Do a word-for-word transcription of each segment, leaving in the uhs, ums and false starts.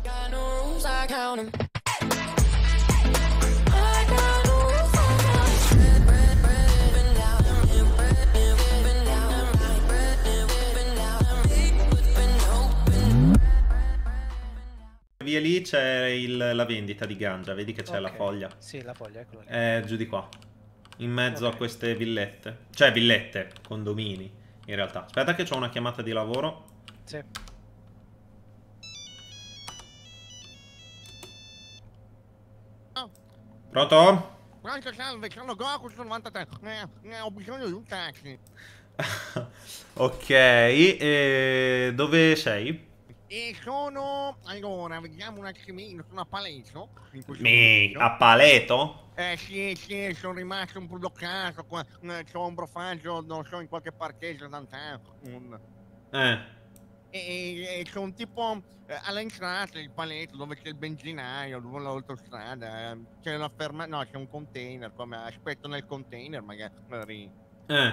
Via lì c'è il- la vendita di ganja, vedi che c'è la Ok. foglia. Sì, la foglia, eccola lì. È giù di qua, in mezzo Ok. a queste villette. Cioè villette, condomini, in realtà. Aspetta che ho una chiamata di lavoro. Sì. Pronto? Pronto, salve, sono Goku, sono novantatré. Eh, eh, ho bisogno di un taxi. Ok, e dove sei? E sono... Allora, vediamo un attimino, sono a Paleto. In questo Mi, momento. a Paleto? Eh sì, sì, sono rimasto un po' bloccato qua. Eh, c'ho un profaggio, non so, in qualche parcheggio downtown. Un... Eh. E, e sono tipo eh, all'entrata del Paleto dove c'è il benzinaio, dove l'autostrada. Eh, c'è una ferma... No, c'è un container, come aspetto nel container magari. Eh,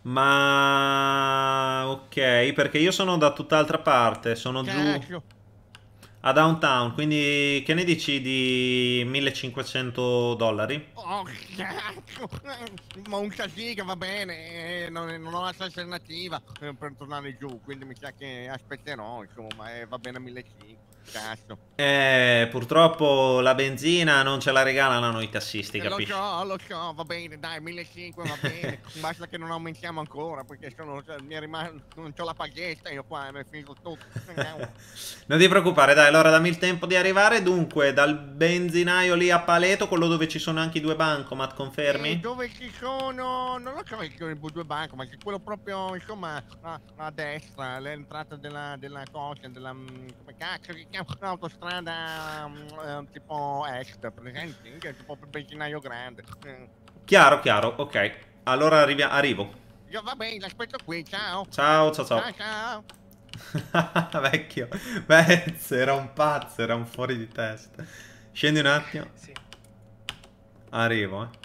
ma ok, perché io sono da tutt'altra parte, sono giù Cacchio. a downtown, quindi che ne dici di millecinquecento dollari? Oh, cacchio! Ma un casino va bene, eh, non, non ho altra alternativa eh, per tornare giù, quindi mi sa che aspetterò, insomma, eh, va bene a millecinquecento, cazzo. Eh, purtroppo la benzina non ce la regalano noi tassisti, Eh, lo capisci? so, lo so, va bene, dai, millecinquecento va bene, basta che non aumentiamo ancora, perché sono, cioè, mi è rimasto, non c'ho la paghetta io qua, mi è finito tutto. Andiamo. Non ti preoccupare, dai, allora dammi il tempo di arrivare. Dunque, dal benzinaio lì a Paleto, quello dove ci sono anche i due bancomat, E confermi? dove ci sono, non lo so se sono i due banco, ma c'è quello proprio, insomma, a, a destra, l'entrata della, della cosa, della, mm, come cacchio si chiama, l'autostrada mm, eh, tipo est, presenti? Che è tipo il benzinaio grande. Eh, Chiaro, chiaro, ok. Allora arrivi- arrivo. io, va bene, aspetto qui, ciao. Ciao, ciao, ciao. Ciao, ciao. Vecchio, Vez, era un pazzo, era un fuori di testa. Scendi un attimo. Sì. Arrivo, eh.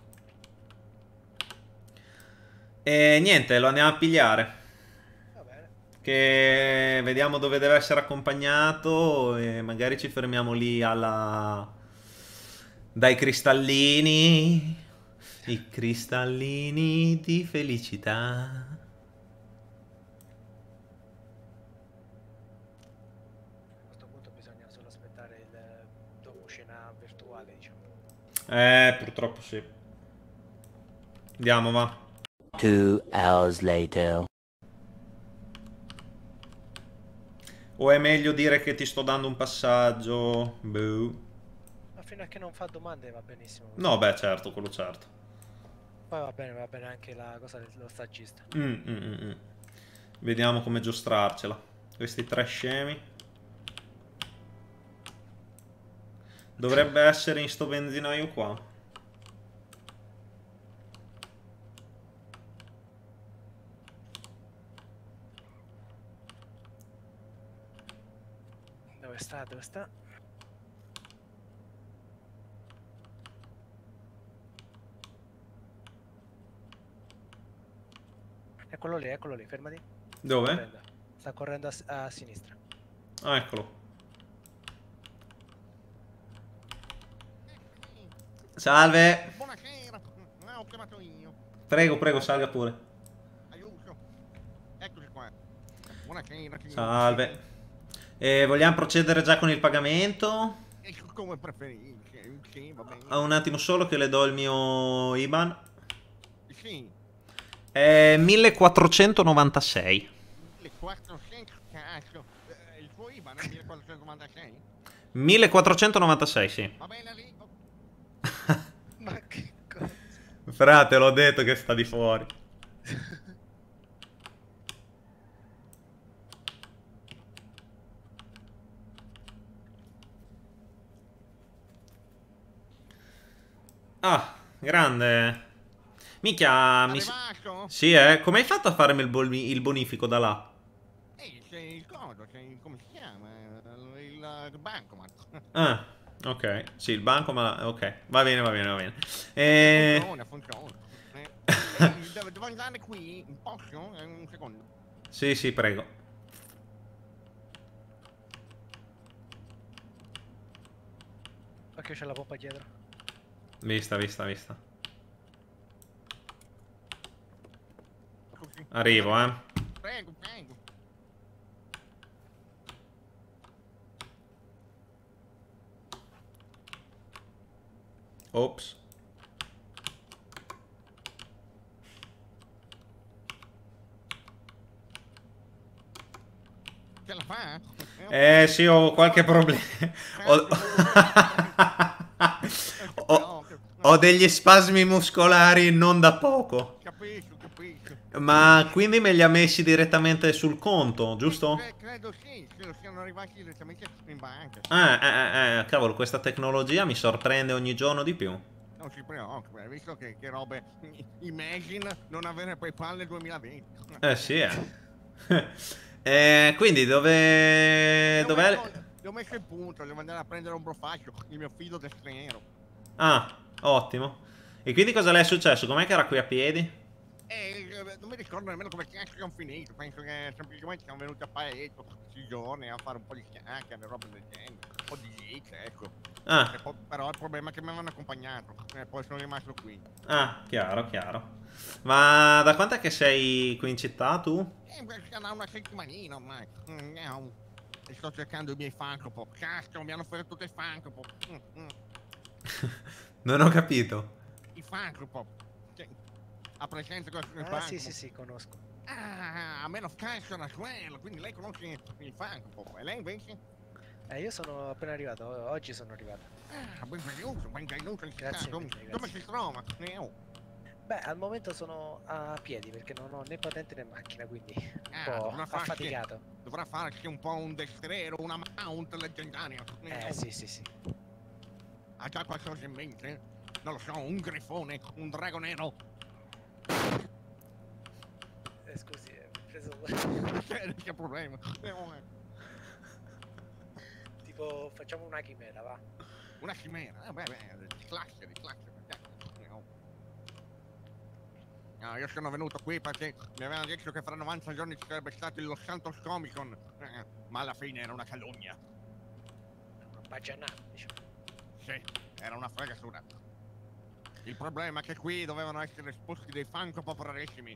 E niente, lo andiamo a pigliare. Va bene. Che vediamo dove deve essere accompagnato e magari ci fermiamo lì alla... dai cristallini. I cristallini di felicità. A questo punto bisogna solo aspettare il dopo scena virtuale, diciamo. Eh, purtroppo sì. Andiamo, va. Two hours later. O è meglio dire che ti sto dando un passaggio? Boh. Ma fino a che non fa domande va benissimo. No, beh, certo, quello certo. Poi va bene, va bene anche la cosa dello stagista. Mm, mm, mm, mm. Vediamo come giostrarcela. Questi tre scemi. Dovrebbe essere in sto benzinaio qua. Dove sta? Dove sta? Eccolo lì, eccolo lì, fermati. Sta Dove? correndo, sta correndo a, s- a sinistra. Ah, eccolo. Salve. Buonasera, eh, ho chiamato io. Prego, prego, salga pure. Aiuto. Eccoci qua. Buonasera, signor. Salve. E vogliamo procedere già con il pagamento? E come preferisci, sì, va bene. Ah, un attimo solo che le do il mio I B A N. Sì, È millequattrocentonovantasei. le quattrocento, cazzo. Eh, il tuo I B A N è millequattrocentonovantasei? millequattrocentonovantasei, sì. Va bene, arrivo. Ma che cosa? Frate, l'ho detto che sta di fuori. Ah, grande. Minchia, mi... s- Arrivato? Sì, eh. Come hai fatto a farmi il, boni- il bonifico da là? Ehi, c'è il coso, c'è il, come si chiama? Il, il, il bancomat. Ah, ok. Sì, il banco, ma... Ok, va bene, va bene, va bene. E... Funziona, funziona. Eh, eh, devo, devo andare qui, posso? Eh, Un secondo. Sì, sì, prego. Occhio, c'è la pompa dietro. Vista, vista, vista. Così. Arrivo, eh. Prego, prego. Ops. Ce la fa? Eh sì, ho qualche problema. Ho... ho... ho degli spasmi muscolari non da poco. Capisco, capisco. Ma quindi me li ha messi direttamente sul conto, giusto? Cre- credo sì, credo siano arrivati direttamente in banca. Eh, eh, eh, cavolo, questa tecnologia mi sorprende ogni giorno di più. Non si preoccupi, hai visto che, che robe. Immagine non avere PayPal nel duemilaventi. Eh sì, eh. eh quindi dove... Gli ho dov'è? messo- Gli ho messo il punto, devo andare a prendere un brofaccio, il mio fido del straniero. Ah, ottimo. E quindi cosa le è successo? Com'è che era qui a piedi? E eh, non mi ricordo nemmeno come cazzo siamo finiti, penso che semplicemente siamo venuti a Paletto questi giorni a fare un po' di chiacchiere, robe del genere, un po' di geek, ecco. Ah, E poi, però il problema è che mi avevano accompagnato e poi sono rimasto qui. ah, chiaro, chiaro. Ma da quant'è che sei qui in città tu? E beh, sarà una settimanina ormai. Mm, no. E sto cercando i miei Funko Pop. Cazzo, mi hanno offerto tutti i Funko Pop. Mm, mm. Non ho capito. I Funko Pop. Cioè, ha presente cosa sono i Ah, Funko sì, Pop? sì, sì, conosco. Ah, a me lo cazzo quello, quindi lei conosce il Funko Pop. E lei invece? Eh, io sono appena arrivato, o- oggi sono arrivato. Ah, benvenuto, benvenuto in città. Grazie Dove, mille, dove grazie. si trova? Eh, oh. Beh, al momento sono a piedi perché non ho né patente né macchina, quindi un Ah, po' dovrà farsi- affaticato. Dovrà farsi un po' un destrero, una mount leggendaria. Eh, sì, sì, sì. Ha già qualcosa in mente? Non lo so, un grifone, un drago nero. Eh, scusi, eh, ho preso... C'è che problema. Eh, oh, eh. tipo, facciamo una chimera, va? Una chimera. Eh, beh, beh, di classe, di classe. Eh, oh. No, io sono venuto qui perché mi avevano detto che fra novanta giorni ci sarebbe stato il Los Santos Comic Con. Eh, ma alla fine era una calunnia. Una bagianata, diciamo. Sì, era una fregatura. Il problema è che qui dovevano essere esposti dei Funko Pop rarissimi.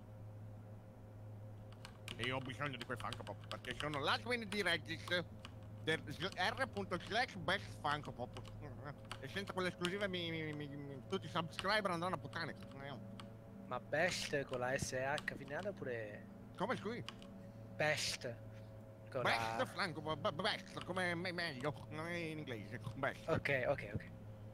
E io ho bisogno di quei Funko Pop perché sono l'admin di Regis del r slash best Funko Pop. E senza quell'esclusiva mi, mi, mi, mi- tutti i subscriber andranno a puttane. Ma best con la S H finale oppure Come scusi? best con Best la... Funko Pop, b- best, come me- meglio, non è in inglese. Best. Ok, ok, ok.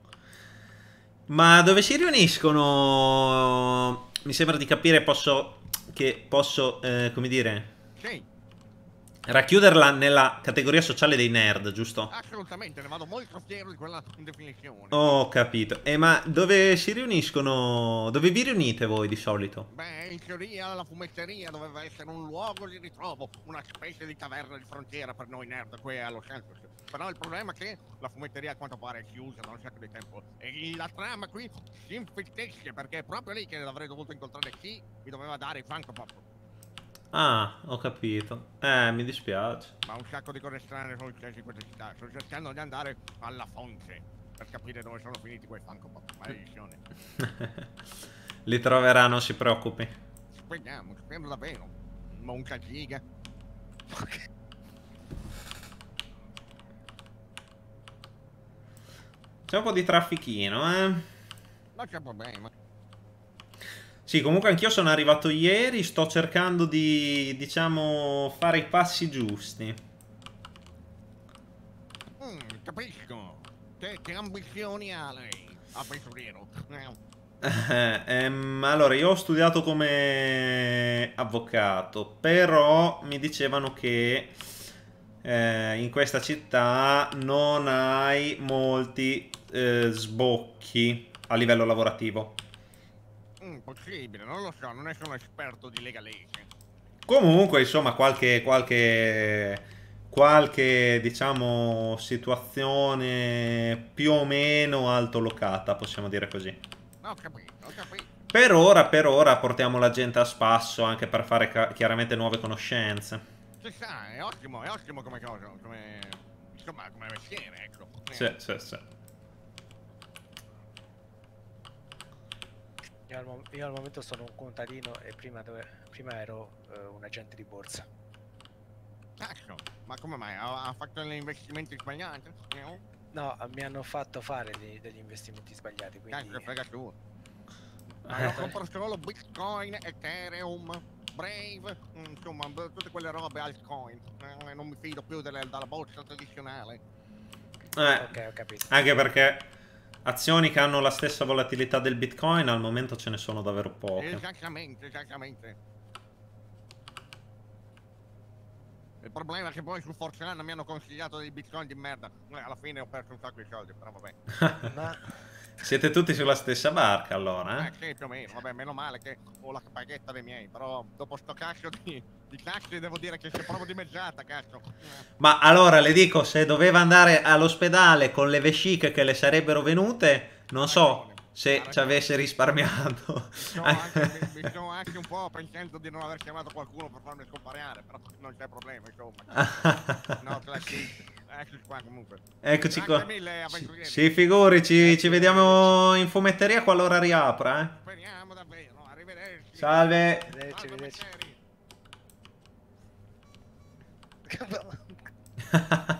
Ma dove si riuniscono? Mi sembra di capire posso che posso, eh, come dire, Sì, racchiuderla nella categoria sociale dei nerd, giusto? assolutamente, ne vado molto fiero di quella definizione. Ho capito. E ma dove si riuniscono? Dove vi riunite voi di solito? Beh, in teoria la fumetteria doveva essere un luogo di ritrovo, una specie di taverna di frontiera per noi nerd qui a Los Santos. Però il problema è che la fumetteria a quanto pare è chiusa da un sacco di tempo e la trama qui si infittisce perché è proprio lì che avrei dovuto incontrare chi mi doveva dare i Funko Pop. Ah, ho capito. Eh, mi dispiace. Ma un sacco di cose strane sono successe in questa città. Sto cercando di andare alla fonte per capire dove sono finiti quei Funko Pop. Maledizione. Li troverà, non si preoccupi. Speriamo, spero davvero. Monca giga. Ok. C'è un po' di traffichino, eh. Non c'è problema. Sì, comunque anch'io sono arrivato ieri, sto cercando di, diciamo, fare i passi giusti. Mm, capisco. Che, che ambizioni ha lei, avventuriero? Eh, Eh, ehm, allora, io ho studiato come avvocato, però mi dicevano che eh, in questa città non hai molti eh, sbocchi a livello lavorativo. mm, possibile, non lo so, non ne sono esperto di legalese. Comunque, insomma, qualche, qualche, qualche, diciamo, situazione più o meno altolocata, possiamo dire così. Ho capito, ho capito. Per ora, per ora portiamo la gente a spasso anche per fare ca- chiaramente nuove conoscenze. Ci sta, è ottimo, è ottimo come cosa, come... insomma, come mestiere, ecco. Eh, Sì, sì, sì. Io al, mom- io al momento sono un contadino e prima, dove- prima ero eh, un agente di borsa. Cazzo, ma come mai? Ha, ha fatto gli investimenti sbagliati? No? No, mi hanno fatto fare dei- degli investimenti sbagliati, quindi... Cazzo, frega tu. Ma io compro solo Bitcoin, Ethereum, Brave, insomma, b- tutte quelle robe altcoin. Eh, non mi fido più delle- dalla borsa tradizionale. Eh, Ok, ho capito. anche perché azioni che hanno la stessa volatilità del Bitcoin al momento ce ne sono davvero poche. Esattamente, esattamente. Il problema è che poi su Fortran mi hanno consigliato dei bitcoin di merda. Eh, alla fine ho perso un sacco di soldi, però vabbè. Ma... Siete tutti sulla stessa barca allora, Eh eh? sì, più o meno, vabbè, meno male che ho la paghetta dei miei, però dopo sto cazzo di, di taxi devo dire che c'è proprio dimezzata, cazzo. Eh. Ma allora le dico, se doveva andare all'ospedale con le vesciche che le sarebbero venute, non so se ci avesse risparmiato. Mi sto anche, mi, mi sto anche un po' pensando di non aver chiamato qualcuno per farmi scompareare, però non c'è problema, insomma. No, classic. Eccoci qua comunque. Eccoci Grazie qua. mille, avventurieri. Si figuri, ci, ci vediamo in fumetteria qualora riapra, eh? Speriamo davvero, arrivederci. Salve. Arrivederci, Salve, arrivederci. Messeri. Cavolo.